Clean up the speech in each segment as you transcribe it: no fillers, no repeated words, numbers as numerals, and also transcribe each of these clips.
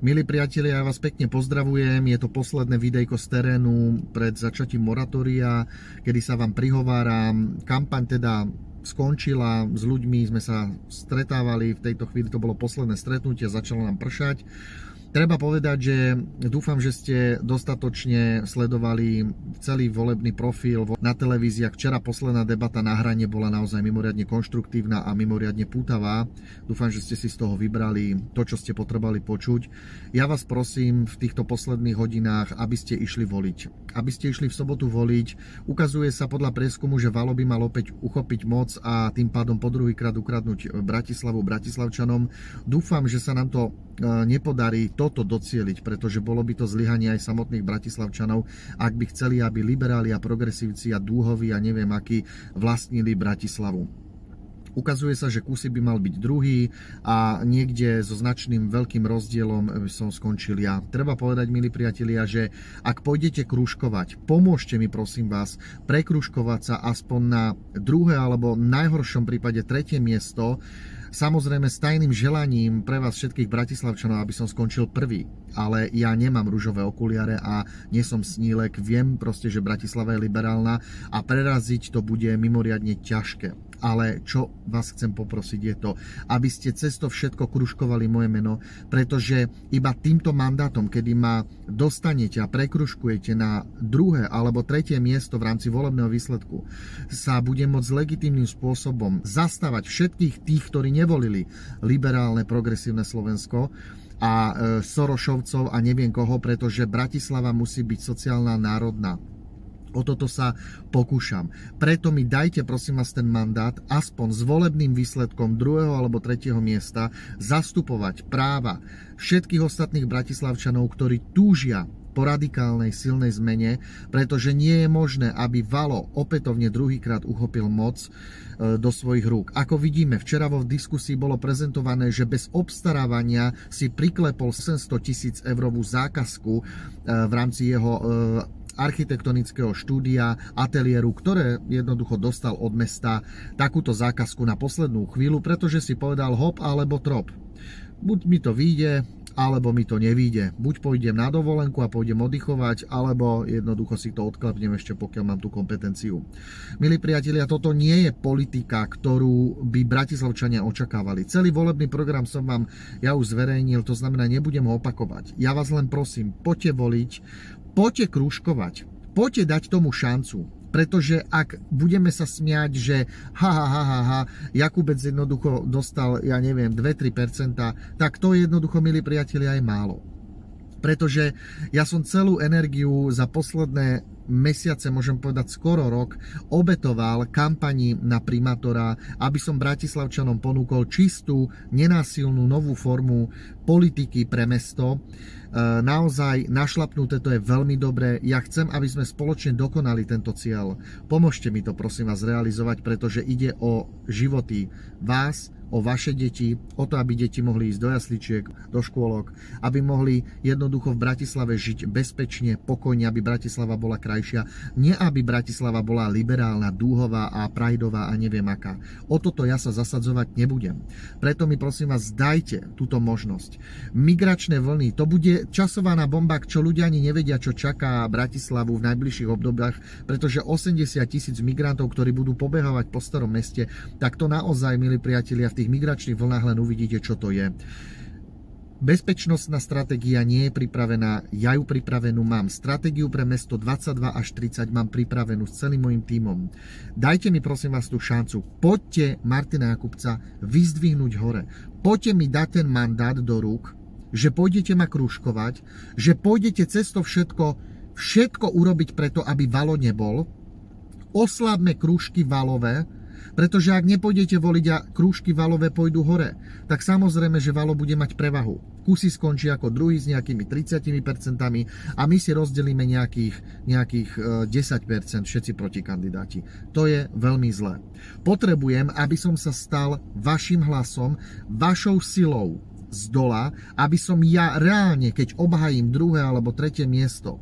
Milí priatelia, ja vás pekne pozdravujem. Je to posledné videjko z terénu pred začatím moratória, kedy sa vám prihováram. Kampaň teda skončila, s ľuďmi sme sa stretávali, v tejto chvíli to bolo posledné stretnutie, začalo nám pršať. Treba povedať, že dúfam, že ste dostatočne sledovali celý volebný profil na televíziách. Včera posledná debata na hrane bola naozaj mimoriadne konštruktívna a mimoriadne pútavá. Dúfam, že ste si z toho vybrali to, čo ste potrebovali počuť. Ja vás prosím v týchto posledných hodinách, aby ste išli voliť. Aby ste išli v sobotu voliť. Ukazuje sa podľa prieskumu, že Valo by mal opäť uchopiť moc a tým pádom po druhýkrát ukradnúť Bratislavu Bratislavčanom. Dúfam, že sa nám to nepodarí toto docieliť, pretože bolo by to zlyhanie aj samotných Bratislavčanov, ak by chceli, aby liberáli a progresívci a dúhoví a neviem akí vlastnili Bratislavu. Ukazuje sa, že Kusy by mal byť druhý a niekde so značným veľkým rozdielom som skončil ja. Treba povedať, milí priatelia, že ak pôjdete krúžkovať, pomôžte mi prosím vás prekružkovať sa aspoň na druhé alebo v najhoršom prípade tretie miesto. Samozrejme s tajným želaním pre vás všetkých Bratislavčanov, aby som skončil prvý. Ale ja nemám ružové okuliare a nie som snílek. Viem proste, že Bratislava je liberálna a preraziť to bude mimoriadne ťažké. Ale čo vás chcem poprosiť je to, aby ste cez to všetko kružkovali moje meno, pretože iba týmto mandátom, kedy ma dostanete a prekružkujete na druhé alebo tretie miesto v rámci volebného výsledku, sa bude môcť legitímnym spôsobom zastávať všetkých tých, ktorí nevolili liberálne progresívne Slovensko a Sorošovcov a neviem koho, pretože Bratislava musí byť sociálna národná. O toto sa pokúšam. Preto mi dajte prosím vás ten mandát aspoň s volebným výsledkom druhého alebo tretieho miesta zastupovať práva všetkých ostatných Bratislavčanov, ktorí túžia po radikálnej silnej zmene, pretože nie je možné, aby Valo opätovne druhýkrát uchopil moc do svojich rúk. Ako vidíme, včera vo diskusii bolo prezentované, že bez obstarávania si priklepol 700 000 eurovú zákazku v rámci jeho architektonického štúdia, ateliéru, ktoré jednoducho dostal od mesta takúto zákazku na poslednú chvíľu, pretože si povedal hop alebo trop. Buď mi to vyjde, alebo mi to nevyjde. Buď pôjdem na dovolenku a pôjdem oddychovať, alebo jednoducho si to odklepnem ešte, pokiaľ mám tú kompetenciu. Milí priatelia, toto nie je politika, ktorú by Bratislavčania očakávali. Celý volebný program som vám ja už zverejnil, to znamená, nebudem ho opakovať. Ja vás len prosím, poďte voliť, poďte krúžkovať, poďte dať tomu šancu. Pretože ak budeme sa smiať, že Jakubec jednoducho dostal, ja neviem, 2-3%, tak to jednoducho, milí priatelia, je málo. Pretože ja som celú energiu za posledné mesiace, môžem povedať skoro rok, obetoval kampani na primátora, aby som Bratislavčanom ponúkol čistú, nenásilnú novú formu politiky pre mesto. Naozaj našlapnuté to je veľmi dobré. Ja chcem, aby sme spoločne dokonali tento cieľ. Pomôžte mi to prosím vás realizovať, pretože ide o životy vás, o vaše deti, o to, aby deti mohli ísť do jasličiek, do škôlok, aby mohli jednoducho v Bratislave žiť bezpečne, pokojne, aby Bratislava bola krajšia, nie aby Bratislava bola liberálna, dúhová a prajdová a neviem aká. O toto ja sa zasadzovať nebudem. Preto mi prosím vás dajte túto možnosť. Migračné vlny, to bude časovaná bomba, čo ľudia ani nevedia, čo čaká Bratislavu v najbližších obdobiach, pretože 80 000 migrantov, ktorí budú pobehovať po starom meste, tak to naozaj, milí priatelia, v tých migračných vlnách len uvidíte, čo to je. Bezpečnostná stratégia nie je pripravená, ja ju pripravenú mám. Stratégiu pre mesto 22 až 30 mám pripravenú s celým mojím tímom. Dajte mi prosím vás tú šancu. Poďte Martina Jakubca vyzdvihnúť hore. Poďte mi dať ten mandát do rúk, že pôjdete ma krúžkovať, že pôjdete cez to všetko urobiť preto, aby Valo nebol. Oslábme krúžky Valové, pretože ak nepôjdete voliť a krúžky Valové pôjdu hore, tak samozrejme, že Valo bude mať prevahu. Kusy skončí ako druhý s nejakými 30% a my si rozdelíme nejakých 10% všetci protikandidáti. To je veľmi zlé. Potrebujem, aby som sa stal vašim hlasom, vašou silou z dola, aby som ja reálne, keď obhajím druhé alebo tretie miesto,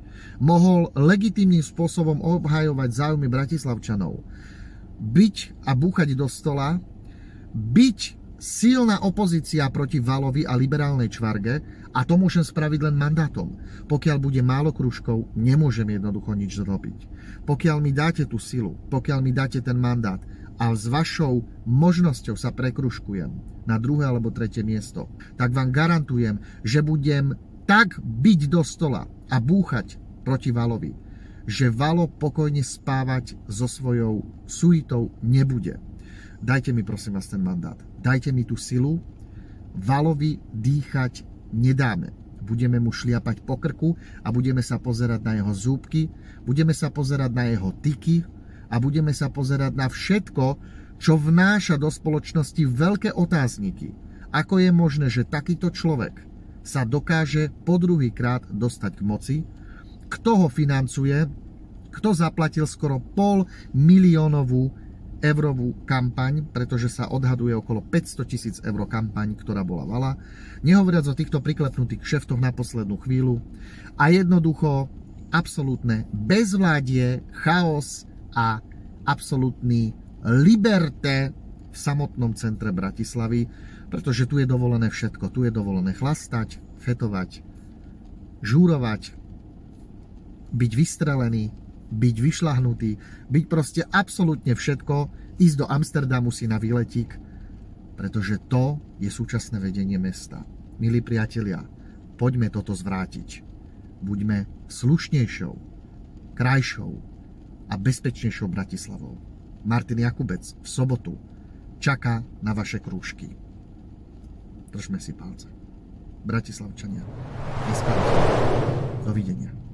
mohol legitímnym spôsobom obhajovať záujmy Bratislavčanov. Byť a búchať do stola, byť silná opozícia proti Valovi a liberálnej čvarge A to môžem spraviť len mandátom. Pokiaľ bude málo krúžkov, nemôžem jednoducho nič zrobiť. Pokiaľ mi dáte tú silu, pokiaľ mi dáte ten mandát a s vašou možnosťou sa prekružkujem na 2. alebo 3. miesto, tak vám garantujem, že budem tak biť do stola a búchať proti Valovi, že Valo pokojne spávať so svojou suitou nebude. Dajte mi prosím vás ten mandát. Dajte mi tú silu. Valovi dýchať nedáme. Budeme mu šliapať po krku a budeme sa pozerať na jeho zúbky, budeme sa pozerať na jeho tyky a budeme sa pozerať na všetko, čo vnáša do spoločnosti veľké otázniky. Ako je možné, že takýto človek sa dokáže po druhýkrát dostať k moci? Kto ho financuje? Kto zaplatil skoro 500 000 eurovú kampaň, pretože sa odhaduje okolo 500 000 eur kampaň, ktorá bola Vala. Nehovoriac o týchto priklepnutých kšeftoch na poslednú chvíľu. A jednoducho absolútne bezvládie, chaos a absolútny liberté v samotnom centre Bratislavy, pretože tu je dovolené všetko. Tu je dovolené chlastať, fetovať, žúrovať, byť vystrelený, byť vyšľahnutý, byť proste absolútne všetko, ísť do Amsterdamu si na výletík, pretože to je súčasné vedenie mesta. Milí priatelia, poďme toto zvrátiť. Buďme slušnejšou, krajšou a bezpečnejšou Bratislavou. Martin Jakubec v sobotu čaká na vaše krúžky. Držme si palce. Bratislavčania, nespálte. Dovidenia.